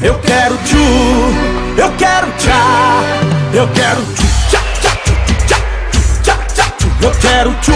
Eu quero tchu, eu quero tchá, eu quero tchu, tchá, tchá, tchu, tchá, tchá, tchá, tchu. Eu quero tchu,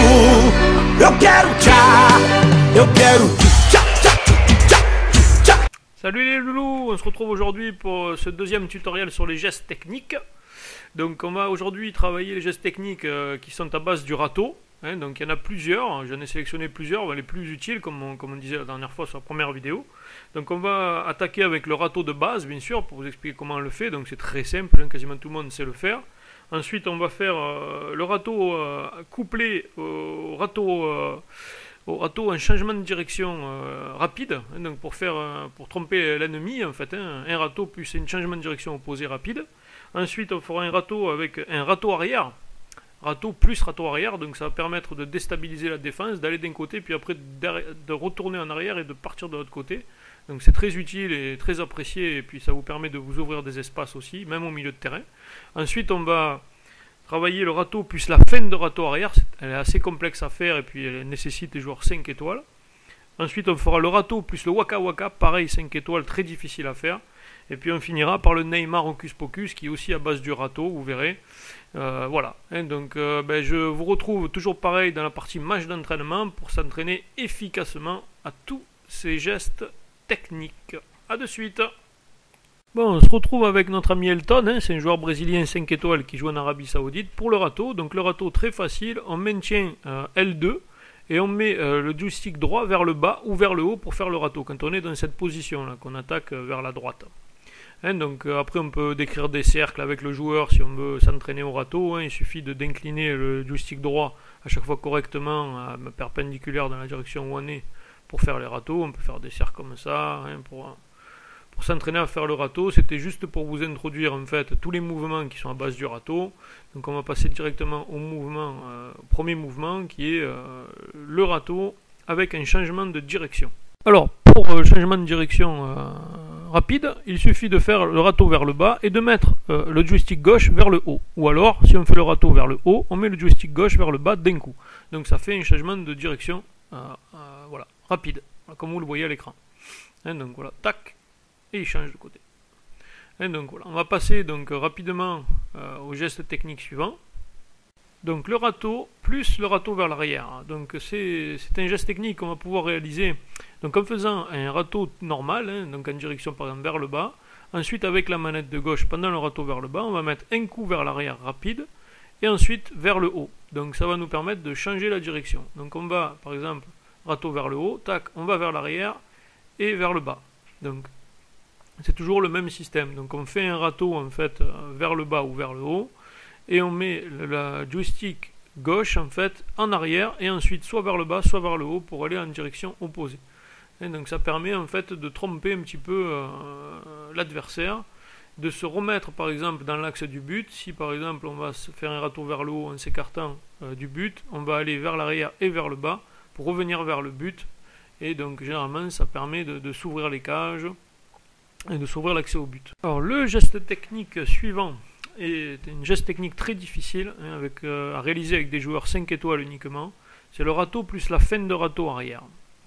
eu quero tchá, eu quero tchu, tchá, tchá, tchu, tchá, tchá. Salut les loulous, on se retrouve aujourd'hui pour ce deuxième tutoriel sur les gestes techniques. Donc on va aujourd'hui travailler les gestes techniques qui sont à base du râteau. Donc il y en a plusieurs, j'en ai sélectionné plusieurs, les plus utiles comme on disait la dernière fois sur la première vidéo. Donc on va attaquer avec le râteau de base bien sûr pour vous expliquer comment on le fait, donc c'est très simple, quasiment tout le monde sait le faire. Ensuite on va faire le râteau couplé au râteau en changement de direction rapide, donc pour tromper l'ennemi en fait, un râteau plus un changement de direction opposé rapide. Ensuite on fera un râteau avec un râteau arrière. Râteau plus râteau arrière, donc ça va permettre de déstabiliser la défense, d'aller d'un côté, puis après de retourner en arrière et de partir de l'autre côté. Donc c'est très utile et très apprécié, et puis ça vous permet de vous ouvrir des espaces aussi, même au milieu de terrain. Ensuite on va travailler le râteau plus la fin de râteau arrière, elle est assez complexe à faire, et puis elle nécessite des joueurs 5 étoiles. Ensuite on fera le râteau plus le waka waka, pareil 5 étoiles, très difficile à faire. Et puis on finira par le Neymar Hocus Pocus qui est aussi à base du râteau, vous verrez. Voilà, donc je vous retrouve toujours pareil dans la partie match d'entraînement pour s'entraîner efficacement à tous ces gestes techniques. A de suite. Bon, on se retrouve avec notre ami Elton, c'est un joueur brésilien 5 étoiles qui joue en Arabie Saoudite pour le râteau. Donc le râteau très facile, on maintient L2 et on met le joystick droit vers le bas ou vers le haut pour faire le râteau quand on est dans cette position là qu'on attaque vers la droite. Donc après on peut décrire des cercles avec le joueur si on veut s'entraîner au râteau, il suffit d'incliner le joystick droit à chaque fois correctement perpendiculaire dans la direction où on est pour faire les râteaux. On peut faire des cercles comme ça pour s'entraîner à faire le râteau. C'était juste pour vous introduire en fait tous les mouvements qui sont à base du râteau. Donc on va passer directement au premier mouvement qui est le râteau avec un changement de direction. Alors pour le changement de direction rapide, il suffit de faire le râteau vers le bas et de mettre le joystick gauche vers le haut. Ou alors, si on fait le râteau vers le haut, on met le joystick gauche vers le bas d'un coup. Donc ça fait un changement de direction voilà, rapide, comme vous le voyez à l'écran. Donc voilà, tac, et il change de côté. Donc voilà, on va passer donc rapidement au geste technique suivant. Donc le râteau plus le râteau vers l'arrière. Donc c'est un geste technique qu'on va pouvoir réaliser donc en faisant un râteau normal, donc en direction par exemple vers le bas. Ensuite avec la manette de gauche pendant le râteau vers le bas, on va mettre un coup vers l'arrière rapide et ensuite vers le haut. Donc ça va nous permettre de changer la direction. Donc on va par exemple râteau vers le haut, tac, on va vers l'arrière et vers le bas. Donc c'est toujours le même système. Donc on fait un râteau en fait vers le bas ou vers le haut. Et on met le joystick gauche en fait en arrière et ensuite soit vers le bas soit vers le haut pour aller en direction opposée. Et donc ça permet en fait de tromper un petit peu l'adversaire, de se remettre par exemple dans l'axe du but. Si par exemple on va se faire un râteau vers le haut en s'écartant du but, on va aller vers l'arrière et vers le bas pour revenir vers le but. Et donc généralement ça permet de s'ouvrir les cages et de s'ouvrir l'accès au but. Alors le geste technique suivant est une geste technique très difficile à réaliser avec des joueurs 5 étoiles uniquement. C'est le râteau plus la fin de râteau arrière.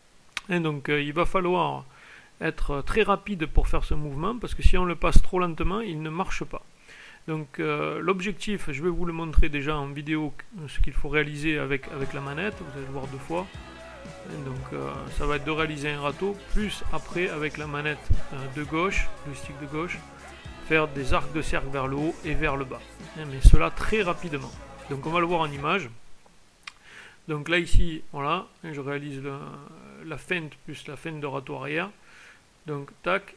Donc il va falloir être très rapide pour faire ce mouvement parce que si on le passe trop lentement, il ne marche pas. Donc l'objectif, je vais vous le montrer déjà en vidéo, ce qu'il faut réaliser avec la manette, vous allez le voir deux fois. Donc ça va être de réaliser un râteau, plus après avec la manette de gauche, le stick de gauche, faire des arcs de cercle vers le haut et vers le bas. Mais cela très rapidement. Donc on va le voir en image. Donc là ici, voilà, je réalise la feinte plus la feinte de râteau arrière. Donc tac.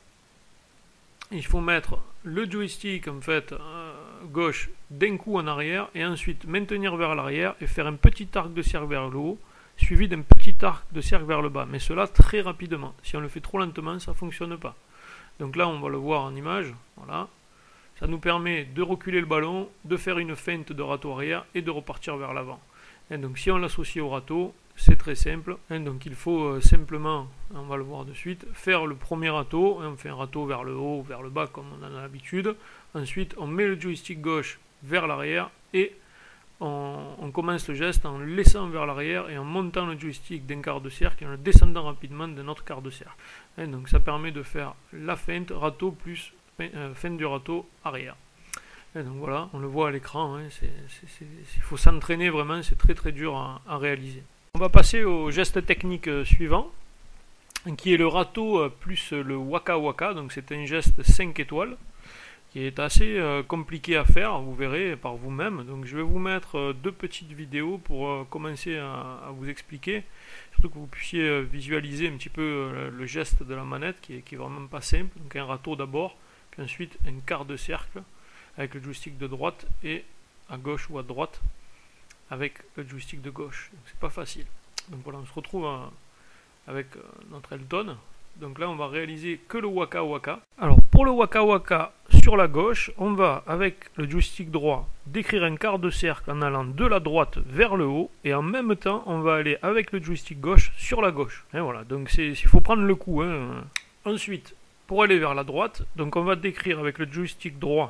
Il faut mettre le joystick en fait gauche d'un coup en arrière et ensuite maintenir vers l'arrière et faire un petit arc de cercle vers le haut suivi d'un petit arc de cercle vers le bas. Mais cela très rapidement. Si on le fait trop lentement, ça ne fonctionne pas. Donc là, on va le voir en image. Voilà. Ça nous permet de reculer le ballon, de faire une feinte de râteau arrière et de repartir vers l'avant. Donc si on l'associe au râteau, c'est très simple. Donc il faut simplement, on va le voir de suite, faire le premier râteau. On fait un râteau vers le haut ou vers le bas comme on en a l'habitude. Ensuite, on met le joystick gauche vers l'arrière et on commence le geste en laissant vers l'arrière et en montant le joystick d'un quart de cercle et en le descendant rapidement d'un autre quart de cercle. Et donc ça permet de faire la feinte râteau plus feinte du râteau arrière. Et donc voilà, on le voit à l'écran, il faut s'entraîner vraiment, c'est très très dur à réaliser. On va passer au geste technique suivant, qui est le râteau plus le waka waka, donc c'est un geste 5 étoiles, qui est assez compliqué à faire, vous verrez par vous-même. Donc je vais vous mettre deux petites vidéos pour commencer à vous expliquer, surtout que vous puissiez visualiser un petit peu le geste de la manette qui est vraiment pas simple. Donc un râteau d'abord, puis ensuite un quart de cercle avec le joystick de droite et à gauche ou à droite avec le joystick de gauche. C'est pas facile. Donc voilà, on se retrouve avec notre Elton. Donc là on va réaliser que le waka waka. Alors pour le waka waka sur la gauche, on va avec le joystick droit décrire un quart de cercle en allant de la droite vers le haut, et en même temps on va aller avec le joystick gauche sur la gauche. Et voilà, donc il faut prendre le coup. Ensuite, pour aller vers la droite, donc on va décrire avec le joystick droit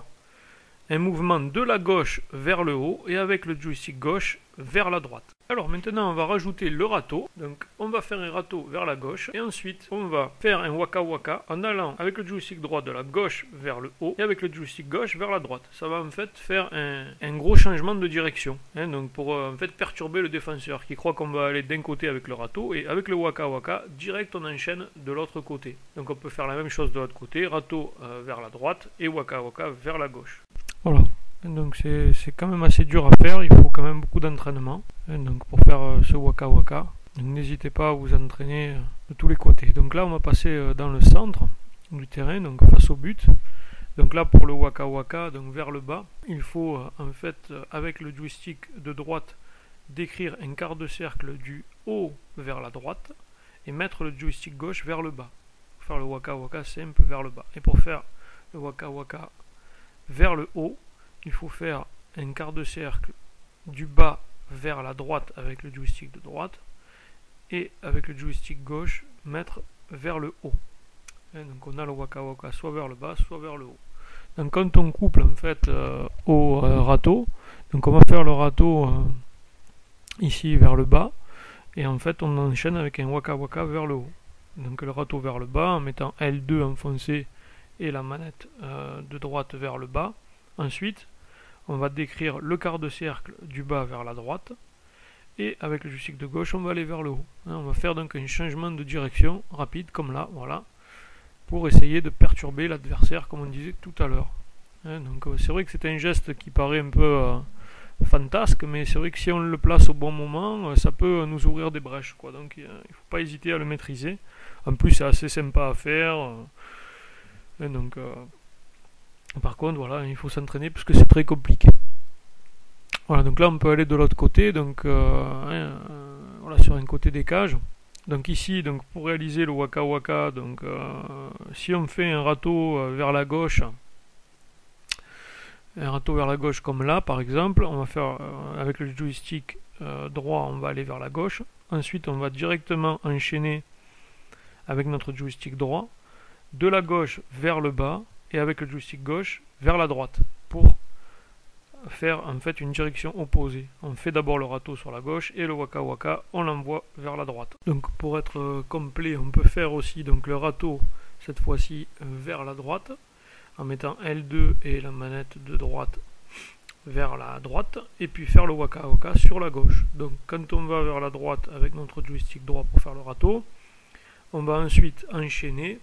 un mouvement de la gauche vers le haut et avec le joystick gauche vers la droite. Alors maintenant on va rajouter le râteau, donc on va faire un râteau vers la gauche et ensuite on va faire un waka waka en allant avec le joystick droit de la gauche vers le haut et avec le joystick gauche vers la droite. Ça va en fait faire un gros changement de direction, donc pour en fait perturber le défenseur qui croit qu'on va aller d'un côté avec le râteau, et avec le waka waka direct on enchaîne de l'autre côté. Donc on peut faire la même chose de l'autre côté, râteau vers la droite et waka waka vers la gauche. Voilà, donc c'est quand même assez dur à faire, il faut quand même beaucoup d'entraînement donc pour faire ce waka waka. Donc n'hésitez pas à vous entraîner de tous les côtés. Donc là on va passer dans le centre du terrain, donc face au but. Donc là pour le waka waka, donc vers le bas, il faut en fait avec le joystick de droite décrire un quart de cercle du haut vers la droite et mettre le joystick gauche vers le bas. Pour faire le waka waka simple vers le bas. Et pour faire le waka waka vers le haut, il faut faire un quart de cercle du bas vers la droite avec le joystick de droite et avec le joystick gauche mettre vers le haut. Et donc on a le waka waka soit vers le bas soit vers le haut. Donc quand on couple en fait au râteau, donc on va faire le râteau ici vers le bas et en fait on enchaîne avec un waka waka vers le haut. Donc le râteau vers le bas en mettant L2 enfoncé et la manette de droite vers le bas. Ensuite, on va décrire le quart de cercle du bas vers la droite et avec le joystick de gauche, on va aller vers le haut. On va faire donc un changement de direction rapide comme là, voilà, pour essayer de perturber l'adversaire comme on disait tout à l'heure. Donc c'est vrai que c'est un geste qui paraît un peu fantasque, mais c'est vrai que si on le place au bon moment, ça peut nous ouvrir des brèches, quoi. Donc il ne faut pas hésiter à le maîtriser. En plus, c'est assez sympa à faire. Et donc, par contre, voilà, il faut s'entraîner parce que c'est très compliqué. Voilà, donc là, on peut aller de l'autre côté, donc voilà, sur un côté des cages. Donc ici, donc pour réaliser le waka waka, donc si on fait un râteau vers la gauche, comme là, par exemple, on va faire avec le joystick droit, on va aller vers la gauche. Ensuite, on va directement enchaîner avec notre joystick droit de la gauche vers le bas et avec le joystick gauche vers la droite pour faire en fait une direction opposée. On fait d'abord le râteau sur la gauche et le waka waka on l'envoie vers la droite. Donc pour être complet, on peut faire aussi donc le râteau cette fois-ci vers la droite en mettant L2 et la manette de droite vers la droite et puis faire le waka waka sur la gauche. Donc quand on va vers la droite avec notre joystick droit pour faire le râteau, on va ensuite enchaîner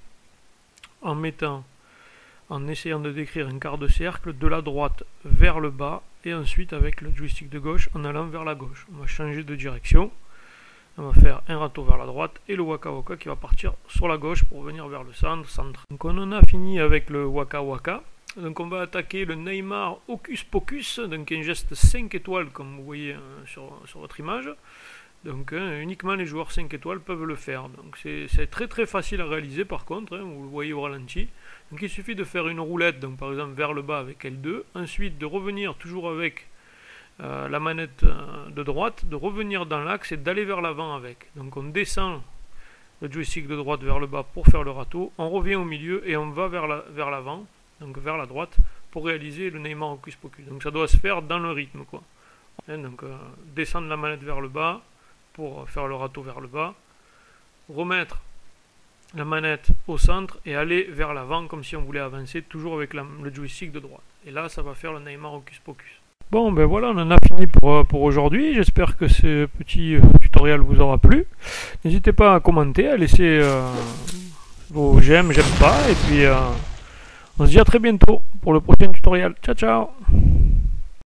en essayant de décrire un quart de cercle de la droite vers le bas et ensuite avec le joystick de gauche en allant vers la gauche. On va changer de direction, on va faire un râteau vers la droite et le waka waka qui va partir sur la gauche pour venir vers le centre. Donc on en a fini avec le waka waka. Donc on va attaquer le Neymar Hocus Pocus, donc un geste 5 étoiles comme vous voyez sur votre image. Donc uniquement les joueurs 5 étoiles peuvent le faire. Donc c'est très très facile à réaliser par contre, vous le voyez au ralenti. Donc il suffit de faire une roulette, donc par exemple vers le bas avec L2, ensuite de revenir toujours avec la manette de droite, de revenir dans l'axe et d'aller vers l'avant avec. Donc on descend le joystick de droite vers le bas pour faire le râteau, on revient au milieu et on va vers l'avant, donc vers la droite, pour réaliser le Neymar Hocus Pocus. Donc ça doit se faire dans le rythme, quoi. Donc descendre la manette vers le bas pour faire le râteau vers le bas, remettre la manette au centre et aller vers l'avant comme si on voulait avancer, toujours avec le joystick de droite. Et là, ça va faire le Neymar Hocus Pocus. Bon, ben voilà, on en a fini pour aujourd'hui. J'espère que ce petit tutoriel vous aura plu. N'hésitez pas à commenter, à laisser vos j'aime pas. Et puis, on se dit à très bientôt pour le prochain tutoriel. Ciao, ciao!